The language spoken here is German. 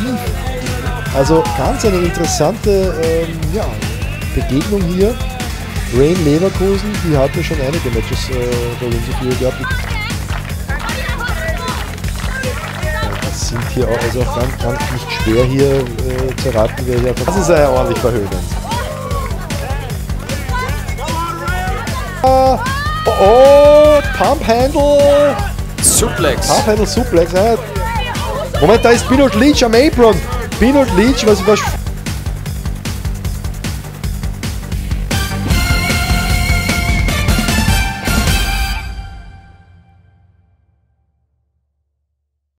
tief. Also ganz eine interessante ja, Begegnung hier. Rain Leverkusen, die hatte schon einige Matches bei Wings gehabt. Das sind hier auch, also auch ganz nicht schwer hier zu erraten, wer hier. Das ist ja ordentlich verhöhnend. Oh, Pump Handle! Suplex. Pump Handle Suplex, ja. Moment, da ist Binold Leach am Apron. Binold Leach, was